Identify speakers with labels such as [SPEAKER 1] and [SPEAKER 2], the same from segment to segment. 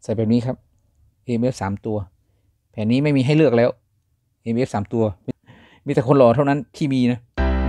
[SPEAKER 1] ใส่แบบนี้ครับ AMF 3 ตัวแผนนี้ไม่มีให้เลือกแล้ว AMF 3 ตัวมีแต่คนหล่อเท่านั้นที่มีนะ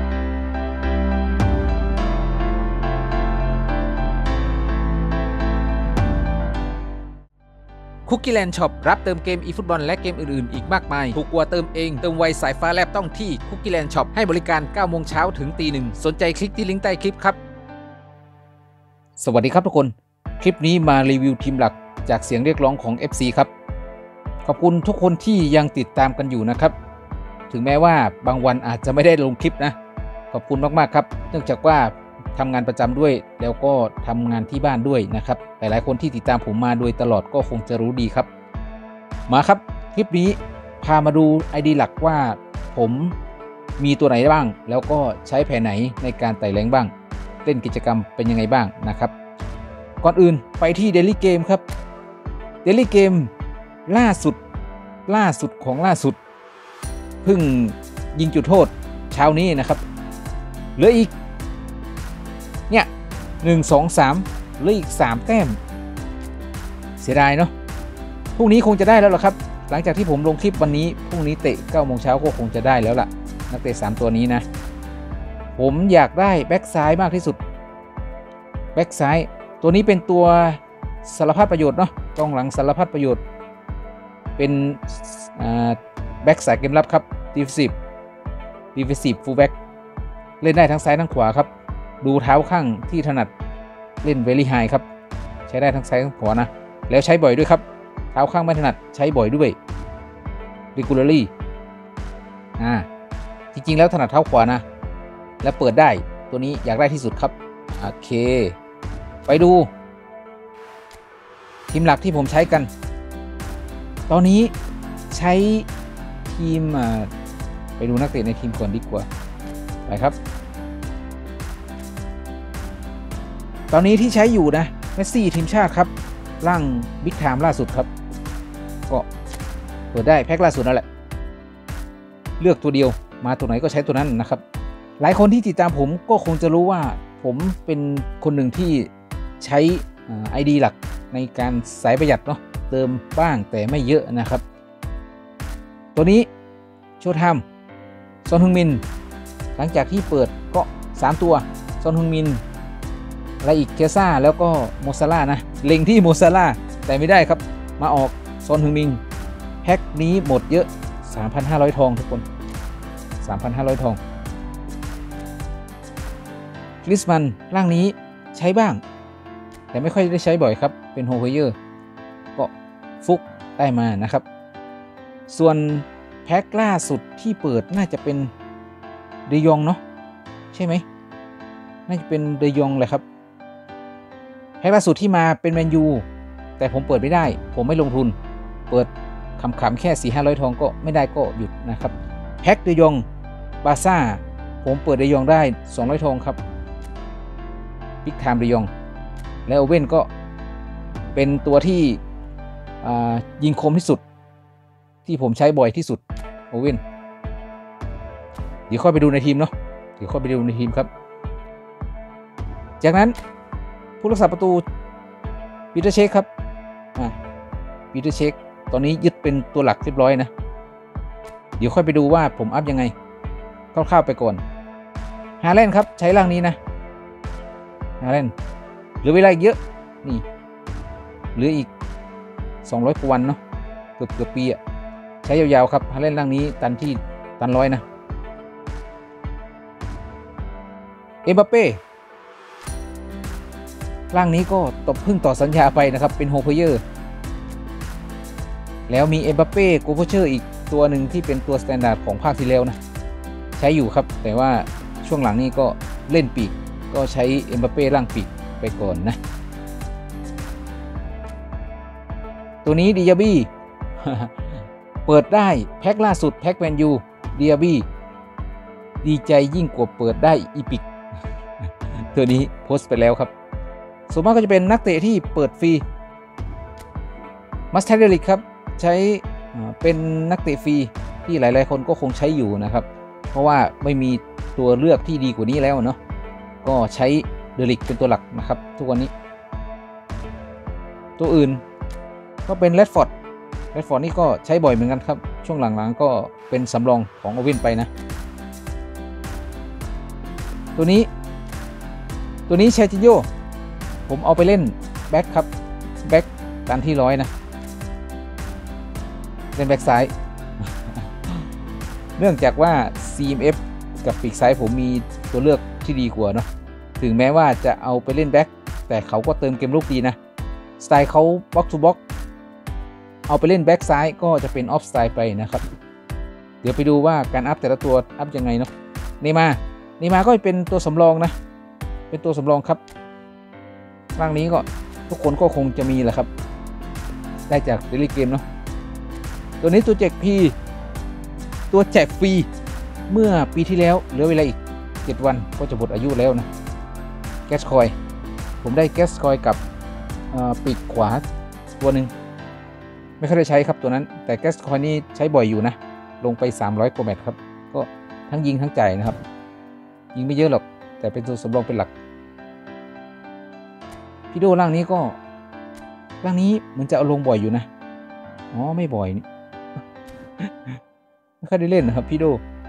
[SPEAKER 1] คุกกี้แลนด์ช็อปรับเติมเกมอีฟุตบอลและเกมอื่นๆอีกมากมายถูกกว่าเติมเองเติมไวสายฟ้าแลบต้องที่คุกกี้แลนด์ช็อปให้บริการ 9 โมงเช้าถึงตี 1สนใจคลิกที่ลิงก์ใต้คลิปครับสวัสดีครับทุกคนคลิปนี้มารีวิวทีมหลักจากเสียงเรียกร้องของ FC ครับขอบคุณทุกคนที่ยังติดตามกันอยู่นะครับถึงแม้ว่าบางวันอาจจะไม่ได้ลงคลิปนะขอบคุณมากๆครับเนื่องจากว่าทำงานประจำด้วยแล้วก็ทำงานที่บ้านด้วยนะครับหลายๆคนที่ติดตามผมมาโดยตลอดก็คงจะรู้ดีครับมาครับคลิปนี้พามาดู ID หลักว่าผมมีตัวไหนบ้างแล้วก็ใช้แผนไหนในการไต่แรงบ้างเล่นกิจกรรมเป็นยังไงบ้างนะครับก่อนอื่นไปที่ Daily Game ครับ Daily Game ล่าสุดของล่าสุดเพิ่งยิงจุดโทษเช้านี้นะครับเหลืออีกเนี่ย1 2 3เหลืออีก3 แต้มเสียดายเนาะพรุ่งนี้คงจะได้แล้วล่ะครับหลังจากที่ผมลงคลิปวันนี้พรุ่งนี้เตะ 9 โมงเช้าก็คงจะได้แล้วล่ะนักเตะ3 ตัวนี้นะผมอยากได้แบ็กซ้ายมากที่สุดแบ็กซ้ายตัวนี้เป็นตัวสารพัดประโยชน์เนาะกองหลังสารพัดประโยชน์เป็นแบ็กสายเกมรับครับdefensive full back เล่นได้ทั้งซ้ายทั้งขวาครับดูเท้าข้างที่ถนัดเล่น very high ครับใช้ได้ทั้งซ้ายทั้งขวานะแล้วใช้บ่อยด้วยครับเท้าข้างไม่ถนัดใช้บ่อยด้วย regularly จริงๆแล้วถนัดเท้าขวานะและเปิดได้ตัวนี้อยากได้ที่สุดครับโอเคไปดูทีมหลักที่ผมใช้กันตอนนี้ใช้ทีมไปดูนักเตะในทีมก่อนดีกว่าไปครับตอนนี้ที่ใช้อยู่นะเมสซี่ทีมชาติครับร่างบิ๊กไทม์ล่าสุดครับก็เปิดได้แพ็คล่าสุดนั่นแหละเลือกตัวเดียวมาตัวไหนก็ใช้ตัวนั้นนะครับหลายคนที่ติดตามผมก็คงจะรู้ว่าผมเป็นคนหนึ่งที่ใช้ ID หลักในการสายประหยัดเนาะเติมบ้างแต่ไม่เยอะนะครับตัวนี้โชว์ไทม์ซอนฮึงมินหลังจากที่เปิดก็3 ตัวซอนฮึงมินอะไรอีกเคซ่าแล้วก็โมซาร่านะเล็งที่โมซาร่าแต่ไม่ได้ครับมาออกซอนฮึงมินแพ็คนี้หมดเยอะ 3,500 ทองทุกคน 3,500 ทองกริสมันร่างนี้ใช้บ้างแต่ไม่ค่อยได้ใช้บ่อยครับเป็นโฮเฮเยอร์ก็ฟุกได้มานะครับส่วนแพ็คล่าสุดที่เปิดน่าจะเป็นเดยองเนาะใช่ไหมน่าจะเป็นเดยองเลยครับแพ็คล่าสุดที่มาเป็นแมนยูแต่ผมเปิดไม่ได้ผมไม่ลงทุนเปิดขำๆแค่ 400-500 ทองก็ไม่ได้ก็หยุดนะครับแพ็คเดยองบาซ่าผมเปิดเดยองได้200 ทองครับบิ๊กไทม์เดยองและโอเว่นก็เป็นตัวที่ยิงคมที่สุดที่ผมใช้บ่อยที่สุดโอเว่นเดี๋ยวค่อยไปดูในทีมเนาะเดี๋ยวค่อยไปดูในทีมครับจากนั้นผู้รักษาประตูปีเตอร์เชคครับปีเตอร์เชคตอนนี้ยึดเป็นตัวหลักเรียบร้อยนะเดี๋ยวค่อยไปดูว่าผมอัพยังไงคร่าวๆไปก่อนฮาแลนด์ครับใช้ร่างนี้นะฮาแลนด์เหลือเวลาเยอะนี่เหลืออีก200 กว่าวันเนาะเกือบปีอะใช้ยาวๆครับฮาแลนด์ร่างนี้ตัน100นะเอ็มบัปเป้ร่างนี้ก็เพิ่งต่อสัญญาไปนะครับเป็นโฮเพเยอร์แล้วมีเอ็มบัปเป้โกโพเชอร์อีกตัวหนึ่งที่เป็นตัวสแตนดาร์ดของภาคที่แล้วนะใช้อยู่ครับแต่ว่าช่วงหลังนี้ก็เล่นปีกก็ใช้เอ็มบัปเป้ร่างปีกไปก่อนนะตัวนี้ดิยาบี้ เปิดได้แพ็คล่าสุดแพ็คแมนยูดิยาบี้ดีใจยิ่งกว่าเปิดได้อีพิก ตัวนี้โพสต์ไปแล้วครับส่วนมากก็จะเป็นนักเตะที่เปิดฟรีมัสเทเดลิกครับใช้เป็นนักเตะฟรีที่หลายๆคนก็คงใช้อยู่นะครับเพราะว่าไม่มีตัวเลือกที่ดีกว่านี้แล้วเนาะก็ใช้เดลิกเป็นตัวหลักนะครับทุกวันนี้ตัวอื่นก็เป็นแรดฟอร์ดนี่ก็ใช้บ่อยเหมือนกันครับช่วงหลังๆก็เป็นสำรองของโอเว่นไปนะตัวนี้เชจิโยผมเอาไปเล่นแบ็คครับแบ็คการที่100นะเล่นแบ็คซ้าย เนื่องจากว่า CMF กับปีกซ้ายผมมีตัวเลือกที่ดีกว่าเนาะถึงแม้ว่าจะเอาไปเล่นแบ็คแต่เขาก็เติมเกมลุกดีนะสไตล์เขาบ็อกซ์ทูบ็อกเอาไปเล่นแบ็คซ้ายก็จะเป็นออฟสไตล์ไปนะครับเดี๋ยวไปดูว่าการอัพแต่ละตัวอัพยังไงเนาะเนมาก็เป็นตัวสำรองนะเป็นตัวสำรองครับร่างนี้ก็ทุกคนก็คงจะมีแหละครับได้จากเดลี่เกมเนาะตัวนี้ตัวแจกฟรีเมื่อปีที่แล้วเหลือเวลาอีก7 วันก็จะหมดอายุแล้วนะแกสคอยผมได้แกสคอยกับปีกขวาตัวหนึ่งไม่ค่อยได้ใช้ครับตัวนั้นแต่แกสคอยนี่ใช้บ่อยอยู่นะลงไป300 กว่าแมตช์ครับก็ทั้งยิงทั้งจ่ายนะครับยิงไม่เยอะหรอกแต่เป็นตัวสำรองเป็นหลักพี่โดร่างนี้เหมือนจะเอาลงบ่อยอยู่นะอ๋อไม่บ่อยนี่ ไม่ค่อยได้เล่นนะครับพี่โด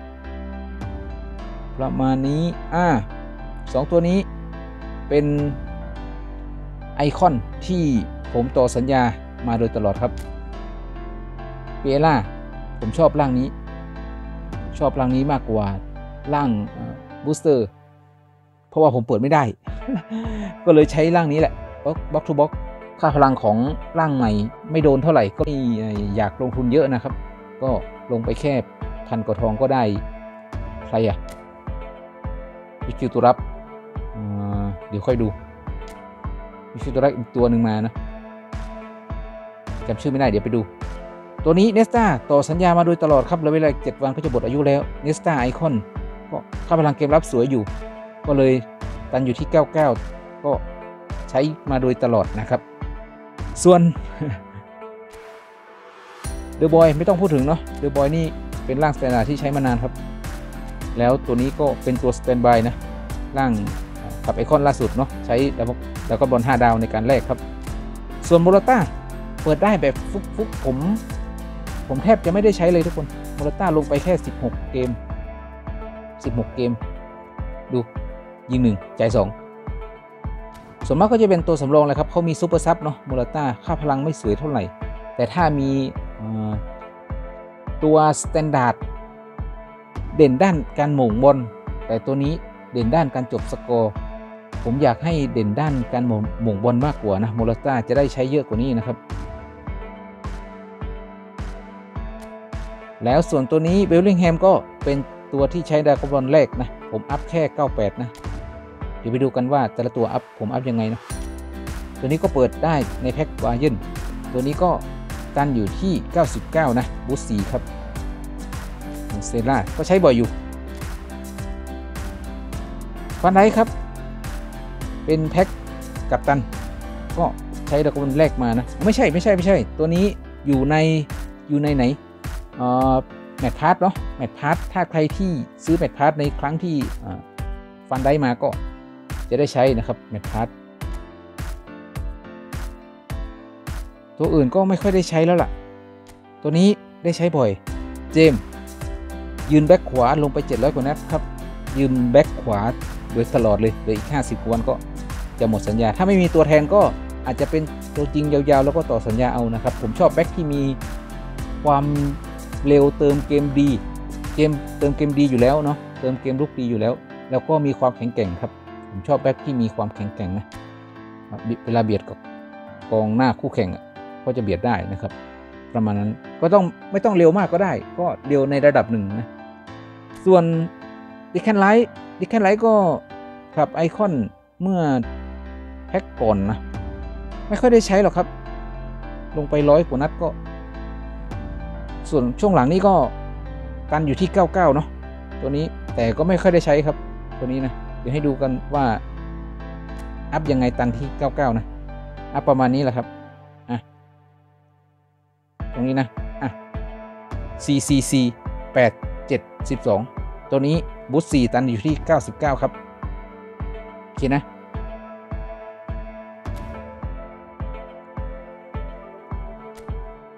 [SPEAKER 1] ประมาณนี้2 ตัวนี้เป็นไอคอนที่ผมต่อสัญญามาโดยตลอดครับเปียร่าผมชอบร่างนี้มากกว่าร่างบูสเตอร์เพราะว่าผมเปิดไม่ได้ ก็เลยใช้ร่างนี้แหละบล็อกทูบล็อกค่าพลังของร่างใหม่ไม่โดนเท่าไหร่ก็ไม่อยากลงทุนเยอะนะครับก็ลงไปแค่1,000 กว่าทองก็ได้ใครอะวิคิวตัวรับเดี๋ยวค่อยดูวิคิวตัวรับอีกตัวหนึ่งมานะจำชื่อไม่ได้เดี๋ยวไปดูตัวนี้เนสตาต่อสัญญามาโดยตลอดครับแล้วเวลา7 วันก็จะหมดอายุแล้วเนสตาไอคอนก็ค่าพลังเกมรับสวยอยู่ก็เลยตันอยู่ที่99ก็ใช้มาโดยตลอดนะครับส่วน เดอะบอยไม่ต้องพูดถึงเนาะเดอะบอยนี่เป็นร่างสแตนดาร์ดที่ใช้มานานครับแล้วตัวนี้ก็เป็นตัวสแตนบายนะร่างกับไอคอนล่าสุดเนาะใช้แล้วก็บอล5 ดาวในการแลกครับส่วนโมราต้าเปิดได้แบบฟุกผมแทบจะไม่ได้ใช้เลยทุกคนโมราต้าลงไปแค่16 เกมดูยิง1จ่าย2ส่วนมากก็จะเป็นตัวสำรองเลยครับเขามีซูเปอร์ซับเนาะโมราต้าค่าพลังไม่สวยเท่าไหร่แต่ถ้ามีตัวสแตนดาร์ดเด่นด้านการหม่งบอลแต่ตัวนี้เด่นด้านการจบสกอร์ผมอยากให้เด่นด้านการหม่งบอลมากกว่านะโมราต้าจะได้ใช้เยอะกว่านี้นะครับแล้วส่วนตัวนี้เบลลิงแฮมก็เป็นตัวที่ใช้ดราก้อนบอลแรกนะผมอัพแค่98นะเดี๋ยวไปดูกันว่าแต่ละตัวอัพผมอัพยังไงนะตัวนี้ก็เปิดได้ในแพ็คบาเยิร์นตัวนี้ก็ตันอยู่ที่99นะบูสต์4ครับเซล่าก็ใช้บ่อยอยู่ฟันไดครับเป็นแพ็คกัปตันก็ใช้ดราก้อนบอลแรกมานะไม่ใช่ตัวนี้อยู่ในไหนแมตช์พาร์ทเนาะแมตช์พาร์ทถ้าใครที่ซื้อแมตช์พาร์ทในครั้งที่ฟันได้มาก็จะได้ใช้นะครับแมตช์พาร์ทตัวอื่นก็ไม่ค่อยได้ใช้แล้วล่ะตัวนี้ได้ใช้บ่อยเจมยืนแบ็คขวาลงไป700 กว่านัดครับยืนแบ็คขวาโดยตลอดเลยเหลืออีก50 กว่าวันก็จะหมดสัญญาถ้าไม่มีตัวแทนก็อาจจะเป็นตัวจริงยาวๆแล้วก็ต่อสัญญาเอานะครับผมชอบแบ็คที่มีความเร็วเติมเกมดีเติมเกมดีอยู่แล้วเนาะเติมเกมลุกดีอยู่แล้วก็มีความแข็งแกร่งครับผมชอบแบ็คที่มีความแข็งแกร่งนะเวลาเบียดกับกองหน้าคู่แข่งก็จะเบียดได้นะครับประมาณนั้นก็ไม่ต้องเร็วมากก็ได้ก็เร็วในระดับหนึ่งนะส่วนดิแคนไลท์ก็ครับไอคอนเมื่อแพ็คก่อนนะไม่ค่อยได้ใช้หรอกครับลงไป100 กว่านัดก็ส่วนช่วงหลังนี้ก็กันอยู่ที่99เนาะตัวนี้แต่ก็ไม่ค่อยได้ใช้ครับตัวนี้นะเดี๋ยวให้ดูกันว่าอัพยังไงตันที่99นะอัพประมาณนี้แหละครับตรงนี้นะCCC 8 7 12ตัวนี้บูสต์4ตันอยู่ที่99ครับโอเคนะ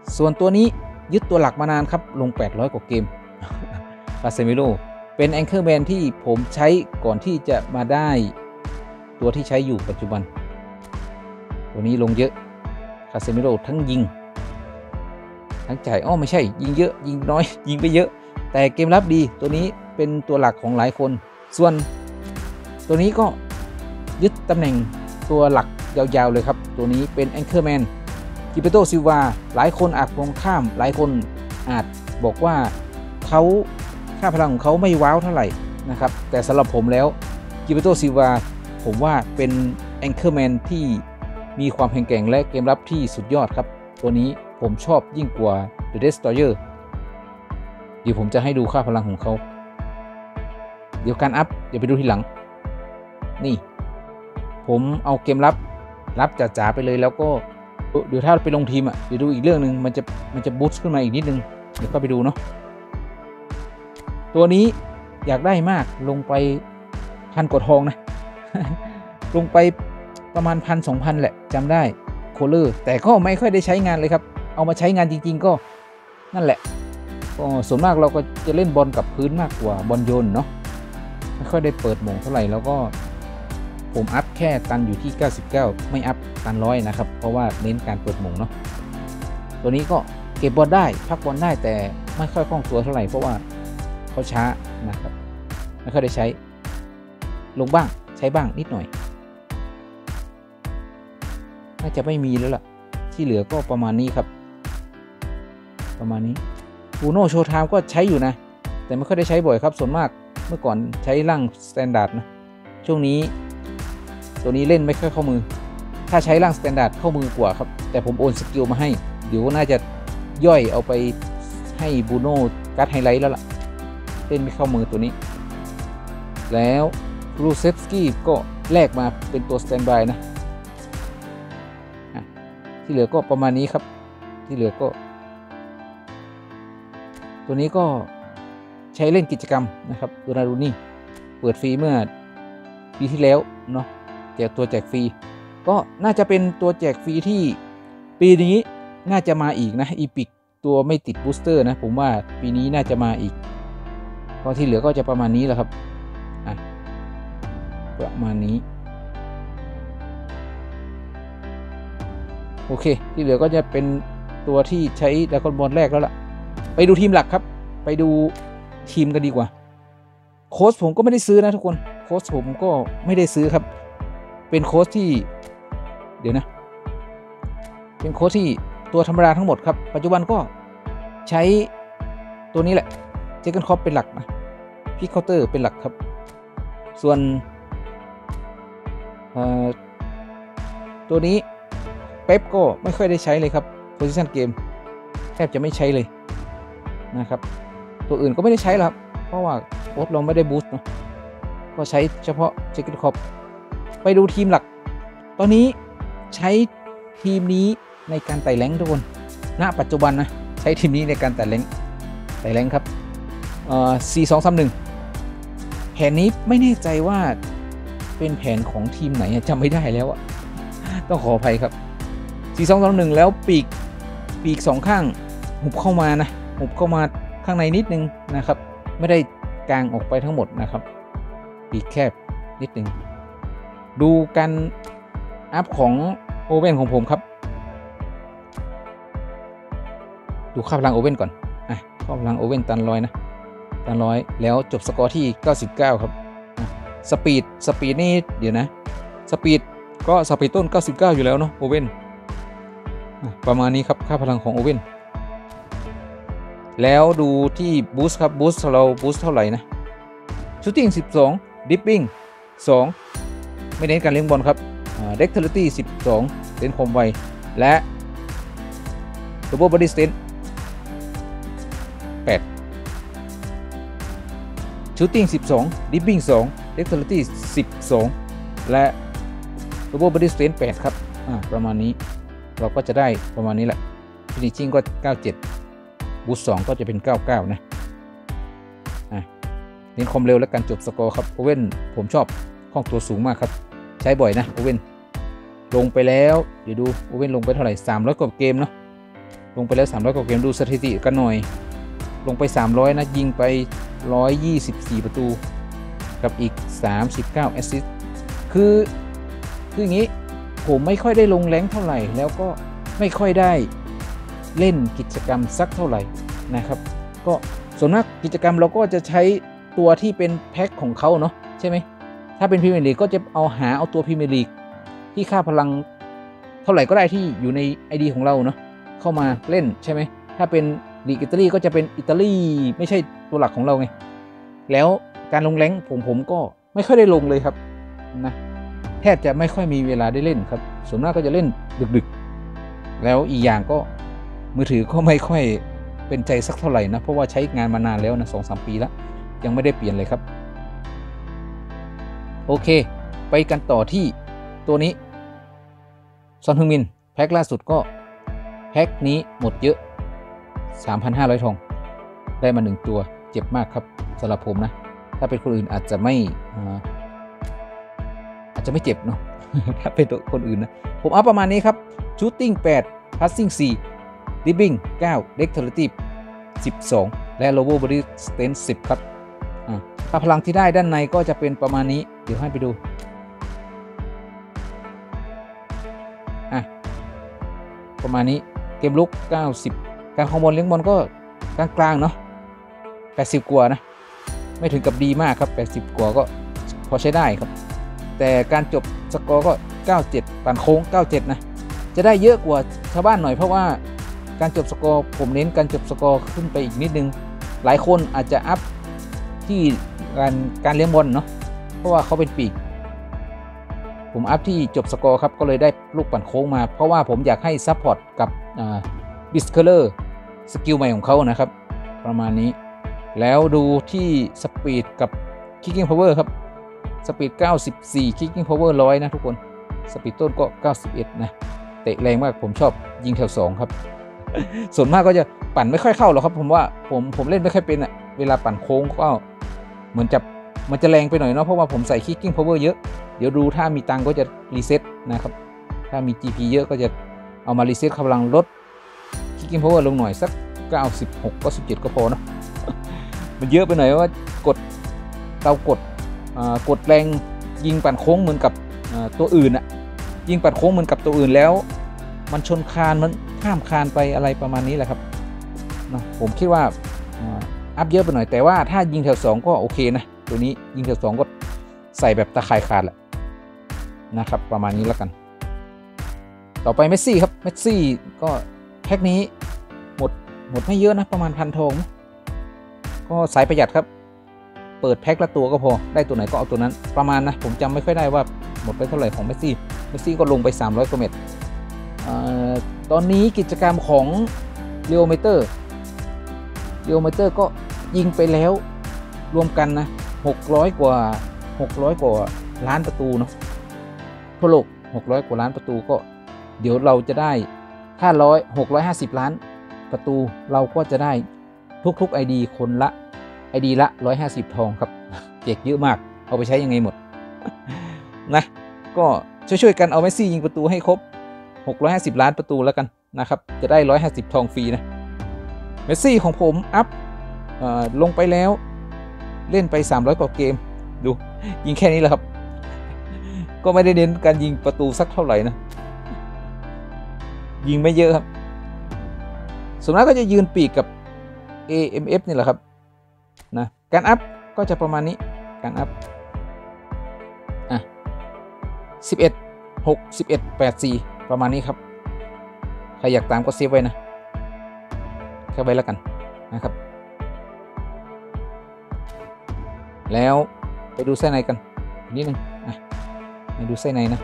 [SPEAKER 1] ส่วนตัวนี้ยึดตัวหลักมานานครับลง800กว่าเกมคาเซมิโร่เป็นแองเกอร์แมนที่ผมใช้ก่อนที่จะมาได้ตัวที่ใช้อยู่ปัจจุบันตัวนี้ลงเยอะคาเซมิโร่ทั้งยิงทั้งจ่ายไม่ใช่ยิงเยอะยิงน้อยยิงไปเยอะแต่เกมรับดีตัวนี้เป็นตัวหลักของหลายคนส่วนตัวนี้ก็ยึดตำแหน่งตัวหลักยาวๆเลยครับตัวนี้เป็นแองเกอร์แมนกิเปโตซิลวาหลายคนอาจมองข้ามหลายคนอาจบอกว่าเขาค่าพลังของเขาไม่ว้าวเท่าไหร่นะครับแต่สำหรับผมแล้วกิเปโตซิลวาผมว่าเป็นแองเกอร์แมนที่มีความแข็งแกร่งและเกมรับที่สุดยอดครับตัวนี้ผมชอบยิ่งกว่า The Destroyer เดี๋ยวผมจะให้ดูค่าพลังของเขาเดี๋ยวการอัพเดี๋ยวไปดูทีหลังนี่ผมเอาเกมรับจ๋าๆไปเลยแล้วก็เดี๋ยวถ้าไปลงทีมเดี๋ยวดูอีกเรื่องหนึ่งมันจะบูสต์ขึ้นมาอีกนิดนึงเดี๋ยวก็ไปดูเนาะตัวนี้อยากได้มากลงไป1,000 กว่าทองนะ ลงไปประมาณ1,000-2,000แหละจำได้โคเลอร์แต่ก็ไม่ค่อยได้ใช้งานเลยครับเอามาใช้งานจริงๆก็นั่นแหละก็ส่วนมากเราก็จะเล่นบอลกับพื้นมากกว่าบอลโยนเนาะไม่ค่อยได้เปิดหม่งเท่าไหร่แล้วก็ผมอัพแค่ตันอยู่ที่99ไม่อัพตัน100นะครับเพราะว่าเน้นการเปิดหม่งเนาะตัวนี้ก็เก็บบอลได้พักบอลได้แต่ไม่ค่อยคล่องตัวเท่าไหร่เพราะว่าเขาช้านะครับไม่ค่อยได้ใช้ลงบ้างใช้บ้างนิดหน่อยน่าจะไม่มีแล้วล่ะที่เหลือก็ประมาณนี้ครับประมาณนี้บูโน่โชว์ไทม์ก็ใช้อยู่นะแต่ไม่ค่อยได้ใช้บ่อยครับส่วนมากเมื่อก่อนใช้ร่างสแตนดาร์ดนะช่วงนี้ตัวนี้เล่นไม่ค่อยเข้ามือถ้าใช้ร่างสแตนดาร์ดเข้ามือกว่าครับแต่ผมโอนสกิลมาให้เดี๋ยวน่าจะย่อยเอาไปให้บูโน่การ์ดไฮไลท์แล้วล่ะเล่นไม่เข้ามือตัวนี้แล้วรูเซฟสกี้ก็แลกมาเป็นตัวสแตนบายนะที่เหลือก็ประมาณนี้ครับที่เหลือก็ตัวนี้ก็ใช้เล่นกิจกรรมนะครับโดนารูนี่เปิดฟรีเมื่อปีที่แล้วเนาะแจกตัวแจกฟรีก็น่าจะเป็นตัวแจกฟรีที่ปีนี้น่าจะมาอีกนะอีพิกตัวไม่ติดบูสเตอร์นะผมว่าปีนี้น่าจะมาอีกก็ที่เหลือก็จะประมาณนี้แหละครับประมาณนี้โอเคที่เหลือก็จะเป็นตัวที่ใช้ดราก้อนบอลแรกแล้วล่ะไปดูทีมหลักครับไปดูทีมกันดีกว่าโค้ชผมก็ไม่ได้ซื้อนะทุกคนโค้ชผมก็ไม่ได้ซื้อครับเป็นโค้ชที่เดี๋ยวนะเป็นโค้ชที่ตัวธรรมดาทั้งหมดครับปัจจุบันก็ใช้ตัวนี้แหละเจคเกนคอปเป็นหลักนะพิกเคาน์เตอร์เป็นหลักครับส่วนตัวนี้เป๊ปก็ไม่ค่อยได้ใช้เลยครับโพซิชันเกมแทบจะไม่ใช้เลยนะครับตัวอื่นก็ไม่ได้ใช้แล้วครับเพราะว่าโค้ชเราไม่ได้บูสต์เนาะก็ใช้เฉพาะเจคเกนคอปไปดูทีมหลักตอนนี้ใช้ทีมนี้ในการไต่แรงทุกคนณปัจจุบันนะใช้ทีมนี้ในการไต่แรงครับ4-2-3-1 แผนนี้ไม่แน่ใจว่าเป็นแผนของทีมไหนจำไม่ได้แล้วต้องขออภัยครับ4-2-3-1 แล้วปีก2ข้างหุบเข้ามานะหุบเข้ามาข้างในนิดนึงนะครับไม่ได้กางออกไปทั้งหมดนะครับปีกแคบนิดนึงดูการอัพของโอเว่นของผมครับดูค่าพลังโอเว่นก่อนค่าพลังโอเว่นตัน100นะตัน100แล้วจบสกอร์ที่99ครับสปีดนี่เดี๋ยวนะสปีดก็สปีดต้น99อยู่แล้วเนาะโอเว่นประมาณนี้ครับค่าพลังของโอเว่นแล้วดูที่บูสต์ครับบูสต์เราบูสต์เท่าไหร่นะชูตติ้ง12ดิปปิ้ง2ไม่เน้นการเลี้ยงบอลครับเด็กเทอร์ตี้12เน้นความไวและดับเบิลบอดี้สเตน8ชูตติ้ง12ดิปปิ้ง2เด็กเทอร์ตี้12และดับเบิลบอดี้สเตน8ครับประมาณนี้เราก็จะได้ประมาณนี้แหละฟินิชชิ่งก็97บูสต์2ก็จะเป็น99นะเน้นความเร็วและการจบสกอร์ครับโอเว่นผมชอบคล่องตัวสูงมากครับใช้บ่อยนะโอเว่นลงไปแล้วเดี๋ยวดูโอเว่นลงไปเท่าไหร่300กว่าเกมเนาะลงไปแล้ว300กว่าเกมดูสถิติกันหน่อยลงไป300นะยิงไป124ประตูกับอีก39แอสซิสต์คืออย่างนี้ผมไม่ค่อยได้ลงแรงเท่าไหร่แล้วก็ไม่ค่อยได้เล่นกิจกรรมสักเท่าไหร่นะครับก็ส่วนมากกิจกรรมเราก็จะใช้ตัวที่เป็นแพ็คของเขาเนาะใช่ไหมถ้าเป็นพรีเมียร์ลีกก็จะเอาตัวพรีเมียร์ลีกที่ค่าพลังเท่าไหร่ก็ได้ที่อยู่ใน ID ของเราเนาะเข้ามาเล่นใช่ไหมถ้าเป็นลีกอิตาลีก็จะเป็นอิตาลีไม่ใช่ตัวหลักของเราไงแล้วการลงแรงผมก็ไม่ค่อยได้ลงเลยครับนะแทบจะไม่ค่อยมีเวลาได้เล่นครับส่วนมากก็จะเล่นดึกๆแล้วอีกอย่างก็มือถือก็ไม่ค่อยเป็นใจสักเท่าไหร่นะเพราะว่าใช้งานมานานแล้วนะ 2-3 ปีแล้วยังไม่ได้เปลี่ยนเลยครับโอเคไปกันต่อที่ตัวนี้ซอนฮึงมินแพ็คล่าสุดก็แพ็คนี้หมดเยอะ 3,500 ทองได้มา1ตัวเจ็บมากครับสำหรับผมนะถ้าเป็นคนอื่นอาจจะไม่เจ็บเนาะ ถ้าเป็นตัวคนอื่นนะผมเอาประมาณนี้ครับชูตติ้ง8 passing 4 dribbling 9 dexterity 12 และ lower body strength 10 ครับค่าพลังที่ได้ด้านในก็จะเป็นประมาณนี้เดี๋ยวให้ไปดูประมาณนี้เกมลุก90การคอมบอลเลี้ยงบอลก็กลางๆเนาะ80กว่านะไม่ถึงกับดีมากครับ80กว่าก็พอใช้ได้ครับแต่การจบสกอร์ก็97ปั่นโค้ง97นะจะได้เยอะกว่าชาวบ้านหน่อยเพราะว่าการจบสกอร์ผมเน้นการจบสกอร์ขึ้นไปอีกนิดนึงหลายคนอาจจะอัพที่การเลี้ยงบอลเนาะเพราะว่าเขาเป็นปีกผมอัพที่จบสกอร์ครับก็เลยได้ลูกปั่นโค้งมาเพราะว่าผมอยากให้ซัพพอร์ตกับบิสเคเลอร์สกิลใหม่ของเขานะครับประมาณนี้แล้วดูที่สปีดกับคิกกิ้งพาวเวอร์ครับสปีด94คิกกิ้งพาวเวอร์100นะทุกคนสปีดต้นก็91นะเตะแรงมากผมชอบยิงแถว2ครับ ส่วนมากก็จะปั่นไม่ค่อยเข้าหรอกครับผมว่าผมเล่นไม่ค่อยเป็นอะเวลาปั่นโค้งก็เหมือนมันจะแรงไปหน่อยเนาะเพราะว่าผมใส่คิกกิ้งพาวเวอร์เยอะเดี๋ยวดูถ้ามีตังก็จะรีเซ็ตนะครับถ้ามี GP เยอะก็จะเอามารีเซ็ตกำลังลดคิกกิ้งพาวเวอร์ลงหน่อยสัก96ก็17ก็พอเนาะ มันเยอะไปหน่อยว่ากดแรงยิงปั่นโค้งเหมือนกับตัวอื่นอะยิงปั่นโค้งเหมือนกับตัวอื่นแล้วมันชนคานมันข้ามคานไปอะไรประมาณนี้แหละครับเนาะผมคิดว่าอัพเยอะไปหน่อยแต่ว่าถ้ายิงแถว2ก็โอเคนะตัวนี้ยิงแถว2ก็ใส่แบบตะข่ายขาดแหละนะครับประมาณนี้แล้วกันต่อไปเมสซี่ครับเมสซี่ก็แพ็คนี้หมดไม่เยอะนะประมาณ1,000 ทองก็สายประหยัดครับเปิดแพ็คละตัวก็พอได้ตัวไหนก็เอาตัวนั้นประมาณนะผมจำไม่ค่อยได้ว่าหมดไปเท่าไหร่ของเมสซี่ก็ลงไป300กว่าเม็ดตอนนี้กิจกรรมของเรียวเมเตอร์ก็ยิงไปแล้วรวมกันนะ600 กว่าล้านประตูเนาะทั่วโลก600 กว่าล้านประตูก็เดี๋ยวเราจะได้ถ้า650 ล้านประตูเราก็จะได้ทุก ID คนละ ID ละ150 ทองครับแจกเยอะมากเอาไปใช้ยังไงหมด นะก็ช่วยกันเอาเมสซี่ยิงประตูให้ครบ650 ล้านประตูแล้วกันนะครับจะได้150 ทองฟรีนะเมสซี่ของผมอัพลงไปแล้วเล่นไป300 กว่าเกมดูยิงแค่นี้แหละครับก็ไม่ได้เน้นการยิงประตูสักเท่าไหร่นะยิงไม่เยอะครับส่วนมากก็จะยืนปีกกับ AMF นี่แหละครับนะการอัพก็จะประมาณนี้การอัพ11 6 11 8 4ประมาณนี้ครับใครอยากตามก็เซฟไว้นะแค่ไว้แล้วกันนะครับแล้วไปดูไส้ในกันนิดนึงไปดูไส้ในนะ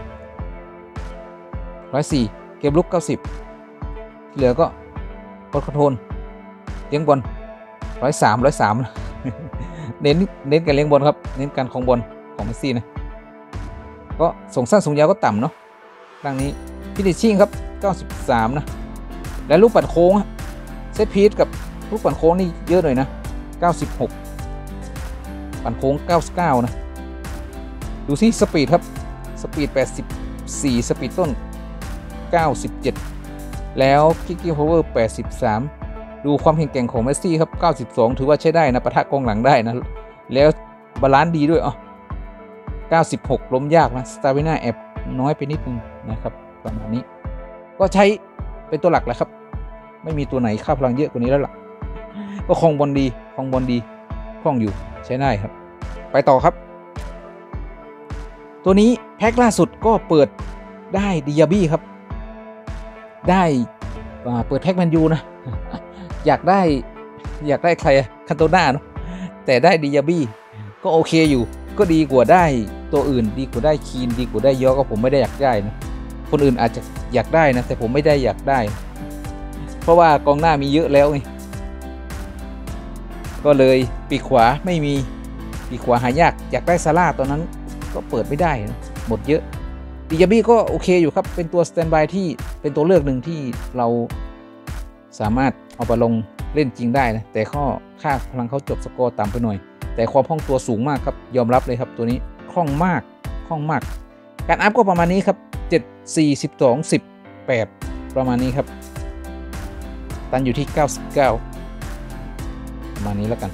[SPEAKER 1] 104เกมลุก90ที่เหลือก็บอลคอนโทรลเลี้ยงบอล103เน้นการเลี้ยงบอลครับเน้นการครองบอลของเมสซี่นะก็ส่งสั้นส่งยาวก็ต่ำเนาะครั้งนี้ฟินิชชิ่งครับ93นะและลูกปั่นโค้งเซตพีซกับลูกปั่นโค้งนี่เยอะหน่อยนะ96ปั่นโค้ง99นะดูซิสปีดครับสปีด84สปีดต้น97 แล้วkicking power 83ดูความแข็งแกร่งของเมสซี่ครับ92ถือว่าใช้ได้นะปะทะกองหลังได้นะแล้วบาลานซ์ดีด้วย96ล้มยากนะสตามิน่าแอบน้อยไปนิดนึงนะครับประมาณนี้ก็ใช้เป็นตัวหลักแหละครับไม่มีตัวไหนค่าพลังเยอะกว่านี้แล้วล่ะก็คล่องบอลดีคล่องอยู่ใช้ได้ครับไปต่อครับตัวนี้แพ็คล่าสุดก็เปิดได้ดิอาบี้ครับได้เปิดแพ็คแมนยูนะอยากได้ใครคันโตน่าเนาะแต่ได้ดิอาบี้ก็โอเคอยู่ก็ดีกว่าได้ตัวอื่นดีกว่าได้คีนดีกว่าได้ยอก็ผมไม่ได้อยากได้นะคนอื่นอาจจะอยากได้นะแต่ผมไม่ได้อยากได้เพราะว่ากองหน้ามีเยอะแล้วไงก็เลยปีกขวาไม่มีปีกขวาหายากอยากได้ซาร่าตอนนั้นก็เปิดไม่ได้นะหมดเยอะดิอาบี้ก็โอเคอยู่ครับเป็นตัวสแตนด์บายที่เป็นตัวเลือกหนึ่งที่เราสามารถเอาไปลงเล่นจริงได้นะแต่ค่าพลังเขาจบสกอร์ต่ำไปหน่อยแต่ความคล่องตัวสูงมากครับยอมรับเลยครับตัวนี้คล่องมากการอัพก็ประมาณนี้ครับ7 4 12 18ประมาณนี้ครับตันอยู่ที่99ประมาณนี้แล้วกัน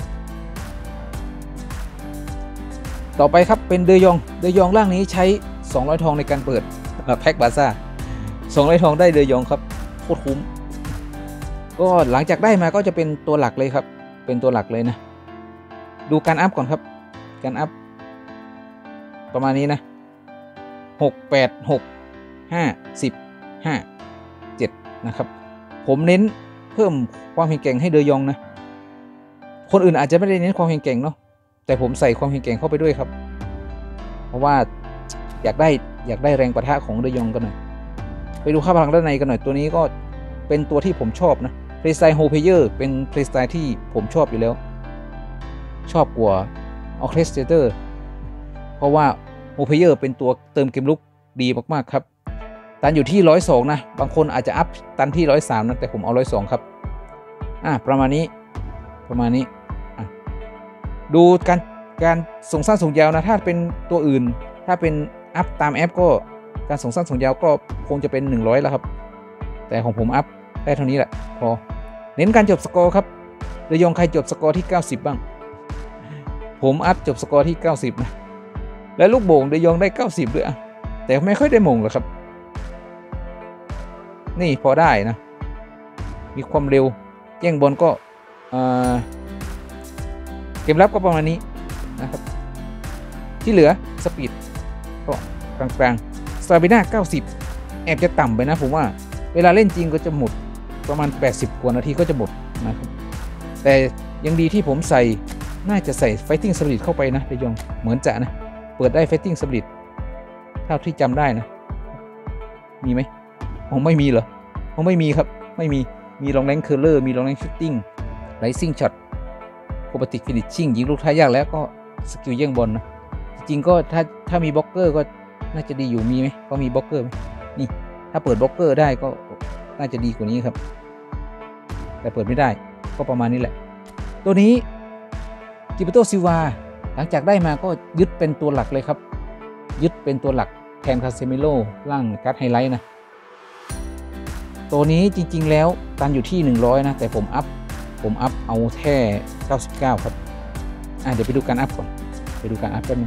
[SPEAKER 1] ต่อไปครับเป็นเดยองร่างนี้ใช้200ทองในการเปิดแพ็คบาซ่า200ทองได้เดยองครับโคตรคุ้มก็หลังจากได้มาก็จะเป็นตัวหลักเลยครับเป็นตัวหลักเลยนะดูการอัพก่อนครับการอัพประมาณนี้นะ6 8 6 5 10 5 7นะครับผมเน้นเพิ่มความแข็งแกร่งให้เดยองนะคนอื่นอาจจะไม่ได้เน้นความแข็งแกร่งเนาะแต่ผมใส่ความแข็งแกร่งเข้าไปด้วยครับเพราะว่าอยากได้แรงปะทะของเดยองกันหน่อยไปดูค่าพลังด้านในกันหน่อยตัวนี้ก็เป็นตัวที่ผมชอบนะเพลย์สไตล์โฮเพเยอร์เป็นเพลย์สไตล์ที่ผมชอบอยู่แล้วชอบกว่าออเคสเตอร์เพราะว่าโฮเพเยอร์เป็นตัวเติมเกมลุกดีมากๆครับตันอยู่ที่102นะบางคนอาจจะอัพตันที่103นะแต่ผมเอา102ครับประมาณนี้ดูการส่งสั้นส่งยาวนะถ้าเป็นตัวอื่นถ้าเป็นอัพตามแอปก็การส่งสั้นส่งยาวก็คงจะเป็น100แล้วครับแต่ของผมอัพได้เท่านี้แหละพอเน้นการจบสกอร์ครับเดยองใครจบสกอร์ที่90บ้างผมอัพจบสกอร์ที่90นะและลูกโป่งเดยองได้90ด้วยแต่ไม่ค่อยได้มงหรอกครับนี่พอได้นะมีความเร็วแย่งบอลก็เกมรับก็ประมาณนี้นะครับที่เหลือสปีดก็กลางๆสตาบิน่า90แอบจะต่ำไปนะผมว่าเวลาเล่นจริงก็จะหมดประมาณ80กว่านาทีก็จะหมดนะครับแต่ยังดีที่ผมน่าจะใส่ Fighting Spirit เข้าไปนะเดยองเหมือนจะนะเปิดได้ Fighting Spirit เท่าที่จำได้นะมีไหมผมไม่มีเหรอผมไม่มีครับไม่มีลองแรงเคอร์เลอร์มีลองแรงชูตติ้งไลซิ่งช็อตโคบติกฟินิชชิ่งยิงลูกท้ายยากแล้วก็สกิลแย่งบอลนะจริงๆก็ถ้ามีบล็อกเกอร์ก็น่าจะดีอยู่มีไหมก็มีบล็อกเกอร์ไหมนี่ถ้าเปิดบล็อกเกอร์ได้ก็น่าจะดีกว่านี้ครับแต่เปิดไม่ได้ก็ประมาณนี้แหละตัวนี้กิเบโตซิลวาหลังจากได้มาก็ยึดเป็นตัวหลักเลยครับยึดเป็นตัวหลักแทนคาเซมิโร่ร่างการ์ดไฮไลท์นะตัวนี้จริงๆแล้วตันอยู่ที่100นะแต่ผมอัพเอาแค่99ครับเดี๋ยวไปดูการอัพก่อนไปดูการอัพกัน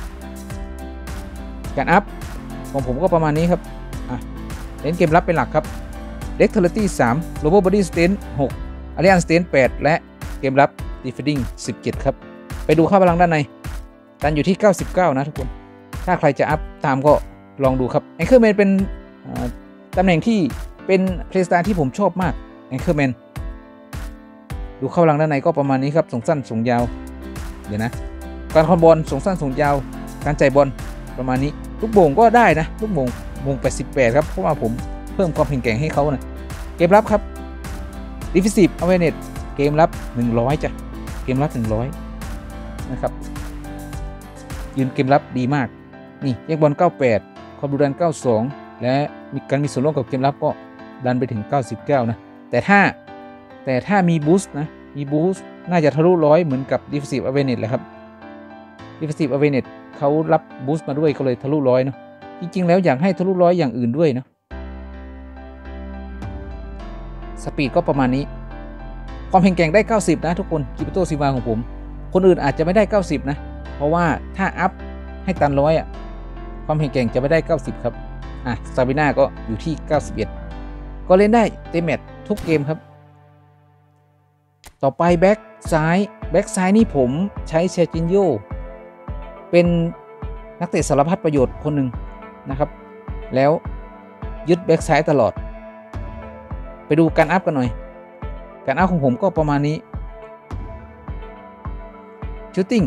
[SPEAKER 1] การอัพของผมก็ประมาณนี้ครับเล่นเกมรับเป็นหลักครับเด็กเทเลตี้3โรโบบอดี้สเตน6อาริอันสเตน8และเกมรับดีฟดิ้ง17ครับไปดูค่าพลังด้านในตันอยู่ที่99นะทุกคนถ้าใครจะอัพตามก็ลองดูครับแองเกอร์แมนเป็นตำแหน่งที่เป็นเพลย์สไตล์ที่ผมชอบมากแองเกอร์แมนดูค่าพลังด้านในก็ประมาณนี้ครับส่งสั้นส่งยาวเดี๋ยวนะการคอนบอลส่งสั้นส่งยาวการจ่ายบอลประมาณนี้ลูกโป่งก็ได้นะลูกโป่ง88ครับเพราะว่าผมเพิ่มความแข็งแกร่งให้เขานะเกมรับครับ Defensive Awareness เกมรับ100จ้ะเกมรับ100นะครับยืนเกมรับดีมากนี่แยกบอล98ความดุดัน92และมีการมีส่วนร่วมกับเกมรับก็ดันไปถึง99นะแต่ถ้ามีบูสต์นะมีบูสต์น่าจะทะลุ100เหมือนกับ Defensive Awareness แหละครับ Defensive Awareness เขารับบูสต์มาด้วยก็เลยทะลุ100เนาะจริงๆแล้วอยากให้ทะลุ100อย่างอื่นด้วยนะสปีดก็ประมาณนี้ความแข็งแกร่งได้90นะทุกคนกิปโตซิวาของผมคนอื่นอาจจะไม่ได้90นะเพราะว่าถ้าอัพให้ตัน100อ่ะความแข็งแกร่งจะไม่ได้90ครับสตามิน่าก็อยู่ที่91ก็เล่นได้เต็มแมตช์ทุกเกมครับต่อไปแบ็กซ้ายนี่ผมใช้เชจินโยเป็นนักเตะสารพัดประโยชน์คนหนึ่งนะครับแล้วยึดแบ็กซ้ายตลอดไปดูการอัพกันหน่อยการอัพของผมก็ประมาณนี้ชูตติ้ง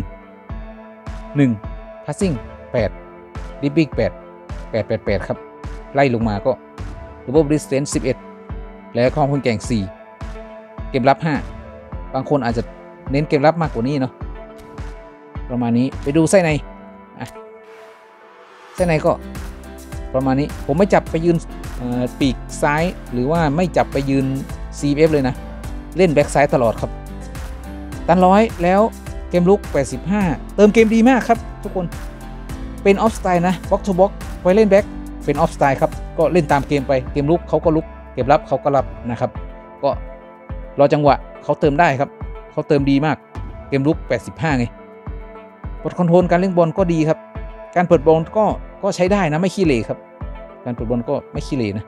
[SPEAKER 1] 1 passing 8 dribbling 8 ครับไล่ลงมาก็ double distance 11แล้วความแข็งแกร่ง4เกมรับ5บางคนอาจจะเน้นเกมรับมากกว่านี้เนาะประมาณนี้ไปดูไส้ในไส้ในก็ประมาณนี้ผมไม่จับไปยืนปีกซ้ายหรือว่าไม่จับไปยืน CF เลยนะเล่นแบ็กซ้ายตลอดครับตัน100แล้วเกมลุก85เติมเกมดีมากครับทุกคนเป็นออฟสไตล์นะบ็อกทูบ็อกไว้เล่นแบ็กเป็นออฟสไตล์ครับก็เล่นตามเกมไปเกมลุกเขาก็ลุกเกมรับเขาก็รับนะครับก็รอจังหวะเขาเติมได้ครับเขาเติมดีมากเกมลุก85ไงกดคอนโทรลการเล่นบอลก็ดีครับการเปิดบอลก็ใช้ได้นะไม่ขี้เหร่ครับการเปิดบอลก็ไม่ขี้เหร่นะ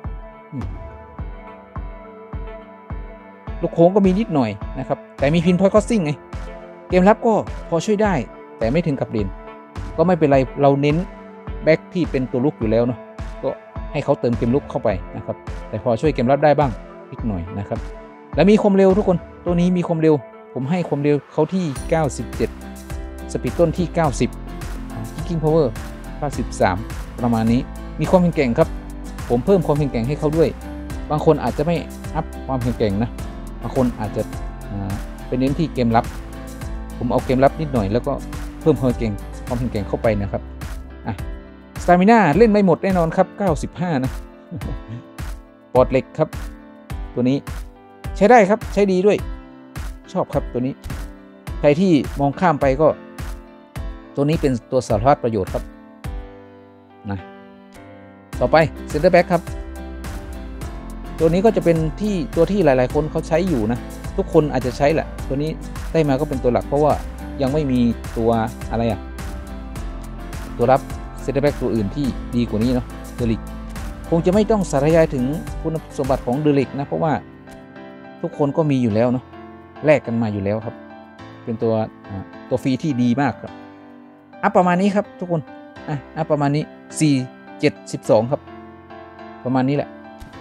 [SPEAKER 1] ลูกโค้งก็มีนิดหน่อยนะครับแต่มีพินพอยต์คอสซิ่งไงเกมรับก็พอช่วยได้แต่ไม่ถึงกับเด่นก็ไม่เป็นไรเราเน้นแบ็คที่เป็นตัวลุกอยู่แล้วเนาะก็ให้เขาเติมเกมลุกเข้าไปนะครับแต่พอช่วยเกมรับได้บ้างนิดหน่อยนะครับแล้วมีความเร็วทุกคนตัวนี้มีความเร็วผมให้ความเร็วเขาที่97สปีดต้นที่90 kicking power 93ประมาณนี้มีความแข็งแกร่งครับผมเพิ่มความแข็งแกร่งให้เขาด้วยบางคนอาจจะไม่อัพความแข็งแกร่งนะบางคนอาจจะเป็นเน้นที่เกมรับผมเอาเกมรับนิดหน่อยแล้วก็เพิ่มความแข็งแกร่งเข้าไปนะครับสตามิน่าเล่นไม่หมดแน่นอนครับ95นะปอดเหล็กครับตัวนี้ใช้ได้ครับใช้ดีด้วยชอบครับตัวนี้ใครที่มองข้ามไปก็ตัวนี้เป็นตัวสารพัดประโยชน์ครับนะต่อไปเซ็นเตอร์แบ็กครับตัวนี้ก็จะเป็นตัวที่หลายๆคนเขาใช้อยู่นะทุกคนอาจจะใช้แหละตัวนี้ได้มาก็เป็นตัวหลักเพราะว่ายังไม่มีตัวอะไรตัวรับเซ็นเตอร์แบ็กตัวอื่นที่ดีกว่านี้เนาะเดลิกคงจะไม่ต้องสาธยายถึงคุณสมบัติของเดลิกนะเพราะว่าทุกคนก็มีอยู่แล้วเนาะแลกกันมาอยู่แล้วครับเป็นตัวฟรีที่ดีมากครับอัพประมาณนี้ครับทุกคนอัพประมาณนี้4 7 12ครับประมาณนี้แหละ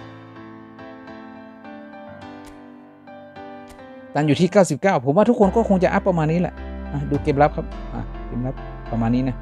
[SPEAKER 1] ตันอยู่ที่99ผมว่าทุกคนก็คงจะอัพประมาณนี้แหละดูเกมรับครับเกมรับประมาณนี้นะ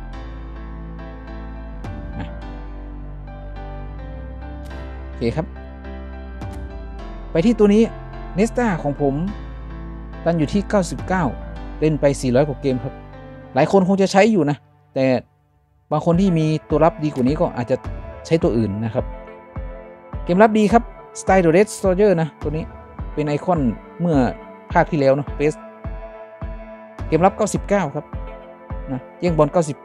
[SPEAKER 1] โอเคครับไปที่ตัวนี้เนสตาของผมตันอยู่ที่99เล่นไป400กว่าเกมครับหลายคนคงจะใช้อยู่นะแต่บางคนที่มีตัวรับดีกว่านี้ก็อาจจะใช้ตัวอื่นนะครับเกมรับดีครับสไตล์เรดสโตรเจอร์นะตัวนี้เป็นไอคอนเมื่อภาคที่แล้วเนาะเบสเกมรับ99ครับนะแย่งบอล98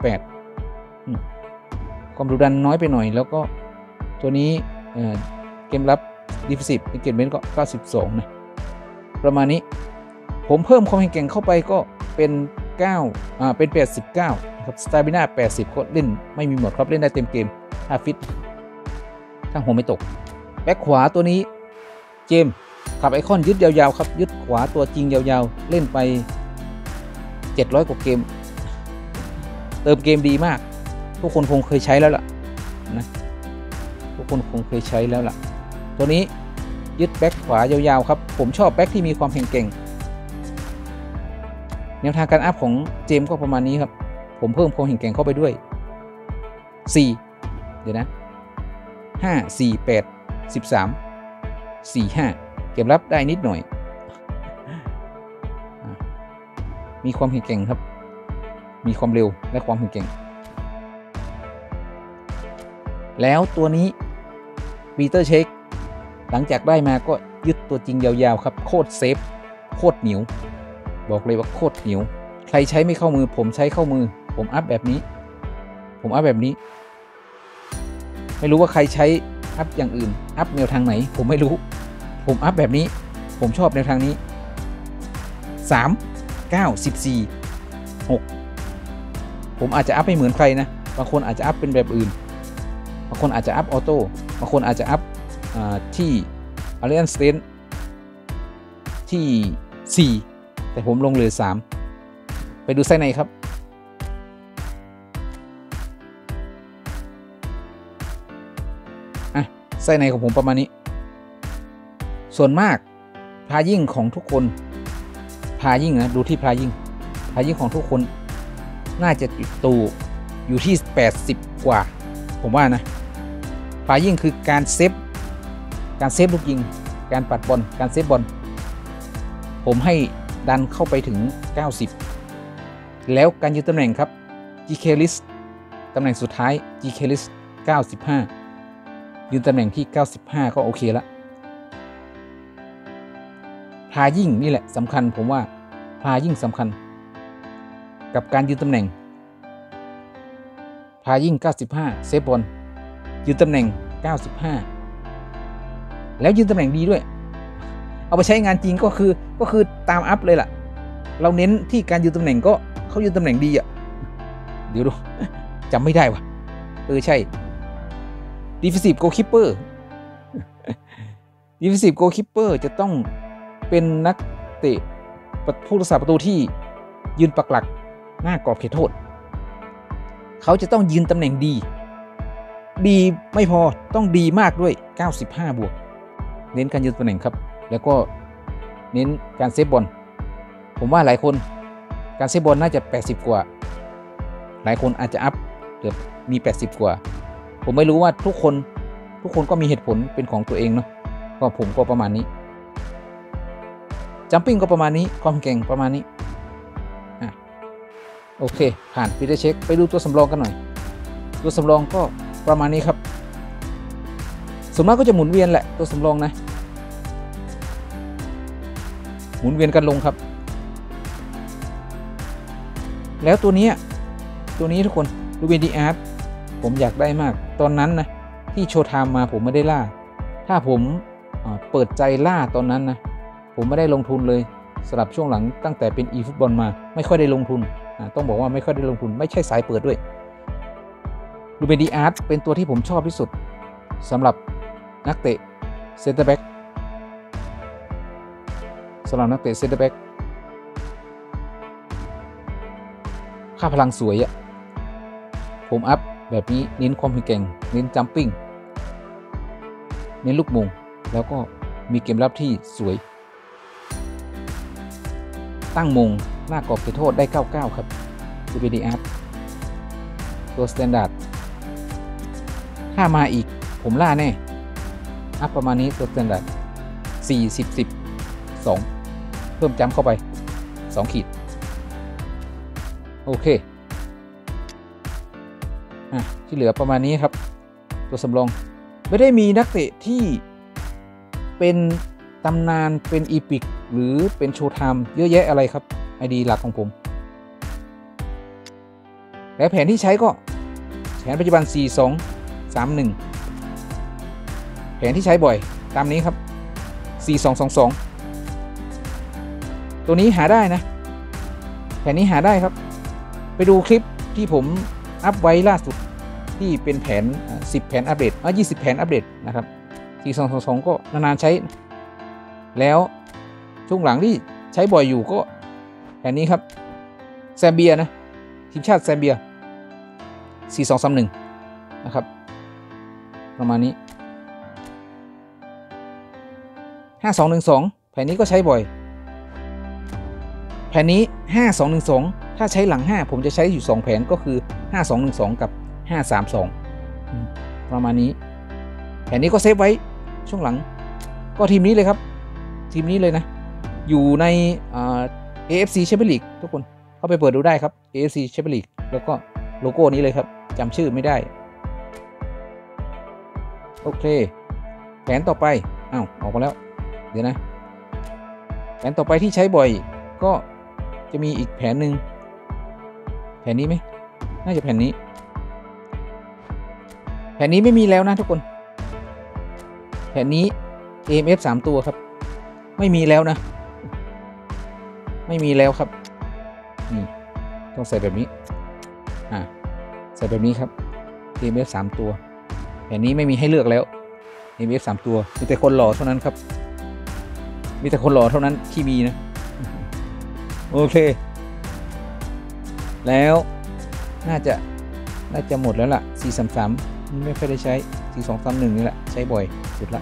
[SPEAKER 1] ความดุดันน้อยไปหน่อยแล้วก็ตัวนี้เกมรับดิฟซิฟเกมเมนต์ก็92นะประมาณนี้ผมเพิ่มความแข็งแกร่งเข้าไปก็เป็นเป็น89ครับสตาบิน่า80ก็เล่นไม่มีหมดครับเล่นได้เต็มเกม5ฟิตข้างหัวไม่ตกแบ็คขวาตัวนี้เจมขับไอคอนยึดยาวๆครับยึดขวาตัวจริงยาวๆเล่นไป700กว่าเกมเติมเกมดีมากทุกคนคงเคยใช้แล้วล่ะนะทุกคนคงเคยใช้แล้วล่ะตัวนี้ยึดแบ็คขวายาวๆครับผมชอบแบ็คที่มีความแข็งแกร่งแนวทางการอัพของเจมก็ประมาณนี้ครับผมเพิ่มความแข็งแกร่งเข้าไปด้วย4เดี๋ยวนะ5 4 8 13 4 5เก็บรับได้นิดหน่อยมีความแข็งแกร่งครับมีความเร็วและความแข็งแกร่งแล้วตัวนี้ปีเตอร์เชคหลังจากได้มาก็ยึดตัวจริงยาวๆครับโคตรเซฟโคตรเหนียวบอกเลยว่าโคตรเหนียวใครใช้ไม่เข้ามือผมใช้เข้ามือผมอัพแบบนี้ไม่รู้ว่าใครใช้อัพอย่างอื่นอัพแนวทางไหนผมไม่รู้ผมอัพแบบนี้ผมชอบในทางนี้3 9 14 6ผมอาจจะอัพไม่เหมือนใครนะบางคนอาจจะอัพเป็นแบบอื่นบางคนอาจจะอัพออโต้บางคนอาจจะอัพที่ Alliance Strength ที่4แต่ผมลงเลย3ไปดูไส้ในครับไส้ในของผมประมาณนี้ส่วนมากพายิ่งของทุกคนพายิ่งนะดูที่พายิ่งของทุกคนน่าจะอยู่ที่80กว่าผมว่านะพายิ่งคือการเซฟลูกยิงการปัดบอลการเซฟบอลผมให้ดันเข้าไปถึง90แล้วการยืนตำแหน่งครับ GK list ตำแหน่งสุดท้าย GK list 95ยืนตำแหน่งที่95ก็โอเคละพายิ่งนี่แหละสำคัญผมว่าพายิ่งสำคัญกับการยืนตำแหน่งพายิ่ง95เซฟบอลยืนตำแหน่ง95แล้วยืนตำแหน่งดีด้วยเอาไปใช้งานจริงก็คือตามอัพเลยล่ะเราเน้นที่การยืนตำแหน่งก็เขายืนตำแหน่งดีอ่ะเดี๋ยวดูจำไม่ได้ว่ะใช่ Defensive Goalkeeper Defensive Goalkeeper จะต้องเป็นนักเตะผู้รักษาประตูที่ยืนปักหลักหน้ากรอบเขตโทษเขาจะต้องยืนตำแหน่งดีไม่พอต้องดีมากด้วย95บวกเน้นการยืนตำแหน่งครับแล้วก็เน้นการเซฟบอลผมว่าหลายคนการเซฟบอลน่าจะ80กว่าหลายคนอาจจะอัพเกือบมี80กว่าผมไม่รู้ว่าทุกคนก็มีเหตุผลเป็นของตัวเองเนาะก็ผมก็ประมาณนี้จัมปิ้งก็ประมาณนี้ความเก่งประมาณนี้โอเคผ่านฟิลเตอร์เช็คไปดูตัวสำรองกันหน่อยตัวสำรองก็ประมาณนี้ครับส่วนมากก็จะหมุนเวียนแหละตัวสำรองนะหมุนเวียนกันลงครับแล้วตัวนี้ทุกคนดูเวนดีอาร์ตผมอยากได้มากตอนนั้นนะที่โชว์ไทม์มาผมไม่ได้ล่าถ้าผมเปิดใจล่าตอนนั้นนะผมไม่ได้ลงทุนเลยสำหรับช่วงหลังตั้งแต่เป็น eFootball มาไม่ค่อยได้ลงทุนต้องบอกว่าไม่ค่อยได้ลงทุนไม่ใช่สายเปิดด้วยดูเบนดีอาร์ตเป็นตัวที่ผมชอบที่สุดสำหรับนักเตะเซนเตอร์แบ็กค่าพลังสวยอะผมอัพแบบนี้เน้นความแข็งเน้นจัมปิ้งเน้นลูกมงแล้วก็มีเกมรับที่สวยตั้งมงหน้ากรอบเขตโทษได้99ครับดูเบนดีอาร์ตตัวสแตนดาร์ดถ้ามาอีกผมล่าแน่อัพประมาณนี้ตัวสแตนดาร์ด2เพิ่มจัมเข้าไป2ขีดโอเคที่เหลือประมาณนี้ครับตัวสำรองไม่ได้มีนักเตะที่เป็นตำนานเป็นอีพิกหรือเป็นโชว์ไทม์เยอะแยะอะไรครับไอดีหลักของผมและแผนที่ใช้ก็แผนปัจจุบัน4231แผนที่ใช้บ่อยตามนี้ครับ4222ตัวนี้หาได้นะแผนนี้หาได้ครับไปดูคลิปที่ผมอัพไว้ล่าสุดที่เป็นแผน10แผนอัปเดต20แผนอัปเดตนะครับ4222ก็นานๆใช้แล้วช่วงหลังที่ใช้บ่อยอยู่ก็แผนนี้ครับแซมเบียนะทีมชาติแซมเบีย4231นะครับประมาณนี้5212แผนนี้ก็ใช้บ่อยแผนนี้5212ถ้าใช้หลัง5ผมจะใช้อยู่2แผนก็คือ5212กับ532ประมาณนี้แผนนี้ก็เซฟไว้ช่วงหลังก็ทีมนี้เลยครับทีมนี้เลยนะอยู่ในAFC Champions League ทุกคนเข้าไปเปิดดูได้ครับ AFC Champions League แล้วก็โลโก้นี้เลยครับจำชื่อไม่ได้โอเคแผนต่อไปออกมาแล้วเดี๋ยวนะแผนต่อไปที่ใช้บ่อยก็จะมีอีกแผนหนึ่งแผนนี้ไหมน่าจะแผนนี้ไม่มีแล้วนะทุกคนแผนนี้ AMF 3 ตัวครับไม่มีแล้วนะไม่มีแล้วครับนี่ต้องใส่แบบนี้ใส่แบบนี้ครับ TMF 3 ตัวแผ่นนี้ไม่มีให้เลือกแล้ว TMF 3 ตัวมีแต่คนหล่อเท่านั้นครับมีแต่คนหล่อเท่านั้นที่มีนะโอเคแล้วน่าจะหมดแล้วล่ะ433ไม่ค่อยได้ใช้4231นี่แหละใช้บ่อยสุดละ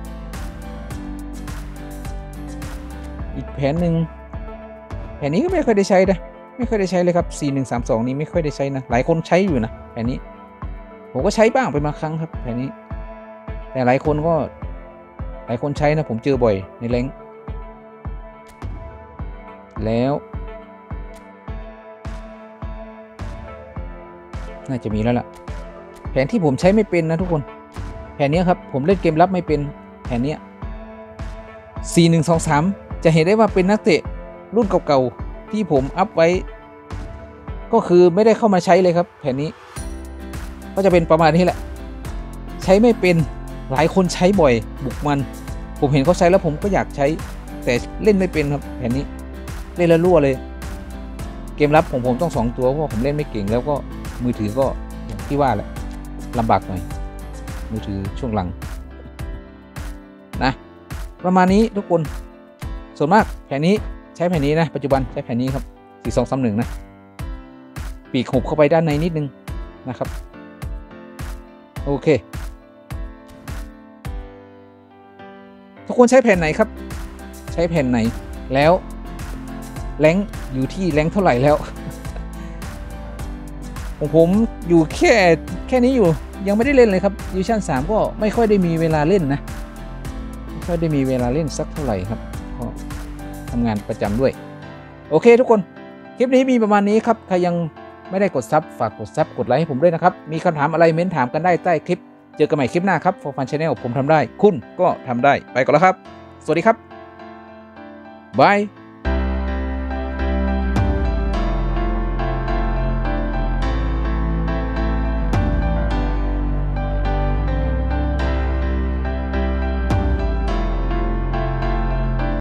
[SPEAKER 1] อีกแผนหนึ่งแผนนี้ก็ไม่ค่อยได้ใช้นะไม่ค่อยได้ใช้เลยครับ4132นี้ไม่ค่อยได้ใช้นะหลายคนใช้อยู่นะแผนนี้ผมก็ใช้บ้างเป็นบางครั้งครับแผนนี้แต่หลายคนใช้นะผมเจอบ่อยในแรงค์แล้วน่าจะมีแล้วล่ะแผนที่ผมใช้ไม่เป็นนะทุกคนแผนนี้ครับผมเล่นเกมรับไม่เป็นแผนนี้4123จะเห็นได้ว่าเป็นนักเตะรุ่นเก่าๆที่ผมอัพไว้ก็คือไม่ได้เข้ามาใช้เลยครับแผนนี้ก็จะเป็นประมาณนี้แหละใช้ไม่เป็นหลายคนใช้บ่อยบุกมันผมเห็นเขาใช้แล้วผมก็อยากใช้แต่เล่นไม่เป็นครับแผนนี้เล่นแล้วรั่วเลยเกมรับของผมต้อง2 ตัวเพราะผมเล่นไม่เก่งแล้วก็มือถือก็อย่างที่ว่าแหละลำบากหน่อยมือถือช่วงหลังนะประมาณนี้ทุกคนส่วนมากแผนนี้ใช้แผนนี้นะปัจจุบันใช้แผนนี้ครับ4231นะปีกหุบเข้าไปด้านในนิดนึงนะครับโอเคทุกคนใช้แผ่นไหนครับใช้แผ่นไหนแล้วแรงอยู่ที่แรงเท่าไหร่แล้วผมอยู่แค่นี้อยู่ยังไม่ได้เล่นเลยครับดิวิชั่น3ก็ไม่ค่อยได้มีเวลาเล่นนะไม่ค่อยได้มีเวลาเล่นสักเท่าไหร่ครับก็ทำงานประจำด้วยโอเคทุกคนคลิปนี้มีประมาณนี้ครับใครยังไม่ได้กดซับฝากกดซับกดไลค์ให้ผมด้วยนะครับมีคำถามอะไรเม้นถามกันได้ใต้คลิปเจอกันใหม่คลิปหน้าครับ For Fun Channel ผมทำได้คุณก็ทำได้ไปก่อนแล้วครับสวัสดีครับบาย